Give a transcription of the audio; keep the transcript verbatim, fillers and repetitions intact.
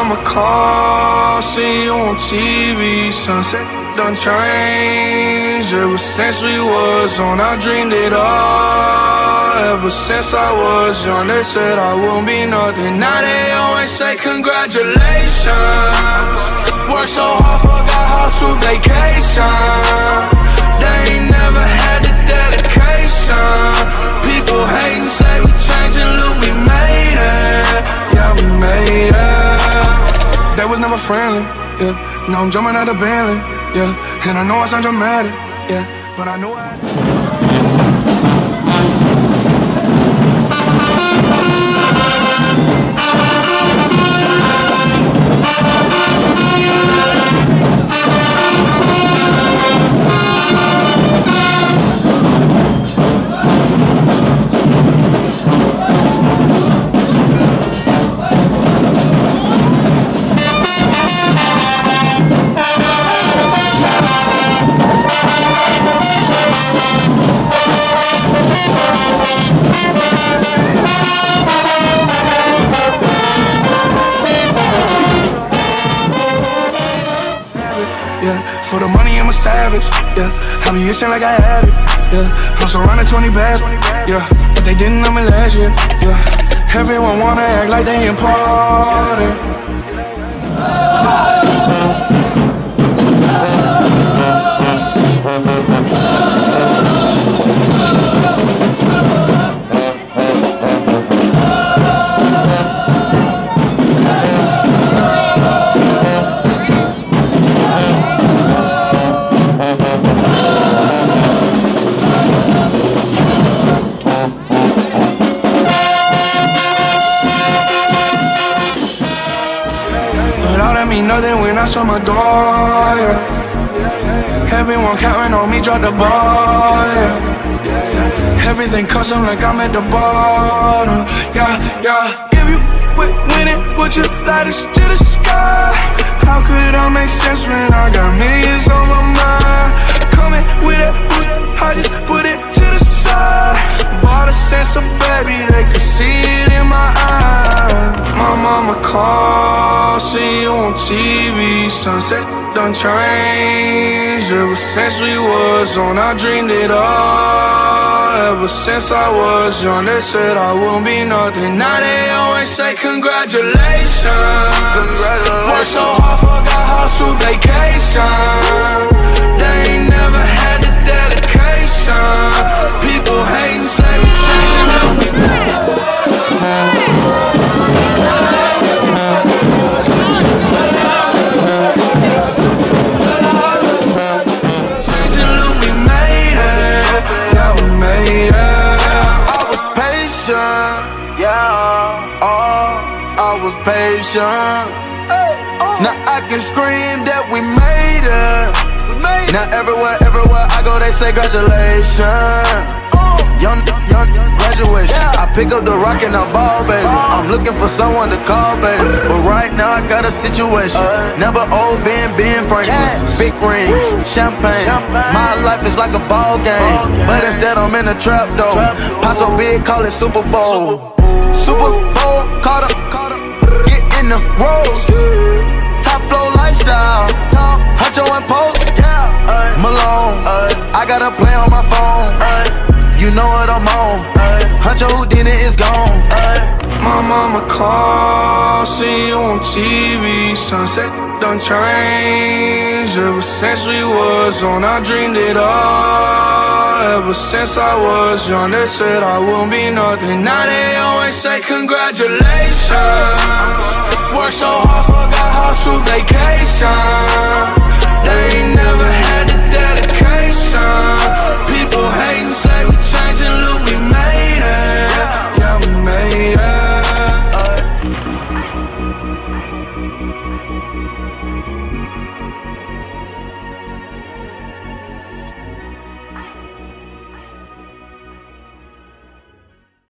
mama call, see you on T V. Sunset done changed. Ever since we was on, I dreamed it all. Ever since I was young, they said I wouldn't be nothing. Now they always say congratulations. Worked so hard, forgot how to vacation. They ain't never had the dedication. People hating, say we changing, look, we made it. Yeah, we made it. They was never friendly, yeah. Now I'm jumping out of Bentley, yeah. And I know I sound dramatic, yeah, but I know I for the money, I'm a savage, yeah. I be itching like I had it, yeah. I'm surrounded twenty bags, yeah. But they didn't know me last year, yeah. Everyone wanna act like they important. Nothing when I saw my door, yeah. Everyone counting on me, drop the ball, yeah. Everything custom like I'm at the bottom, yeah, yeah. If you win it, put your lighters to the sky. How could I make sense when I got millions on my mind? Coming with it, I just put it to the side. Bought a sense of baby, they could see it in my eyes. My mama called, see you on T V. Sunset done changed. Ever since we was on, I dreamed it all. Ever since I was young, they said I wouldn't be nothing. Now they always say congratulations. Congratulations. Worked so hard, forgot how to vacation. They ain't never had the dedication. People hating, say we changing, look, we made it. Changing, look, we made it. Yeah, we made it. I was patient, yeah. Oh, I was patient. Now I can scream that we made it. Now everywhere, everywhere I go, they say congratulations. Young, young, young graduation. I pick up the rock and I ball, baby. I'm looking for someone to call, baby. But right now I got a situation. Never old Ben, Ben Franklin. Big rings, champagne. My life is like a ball game, but instead I'm in a trap though. Paso big, call it Super Bowl. Super Bowl, caught up, get in the rolls. Top flow lifestyle, Huncho and Post. Malone, I got a play on my phone. You know what I'm on. Huncho Houdini is gone. My mama called, see you on T V. Sunset done changed. Ever since we was on, I dreamed it all. Ever since I was young, they said I wouldn't be nothing. Now they always say congratulations. Worked so hard, forgot how to vacation. They ain't never had the dedication. People hating, say we changing, look, we made it.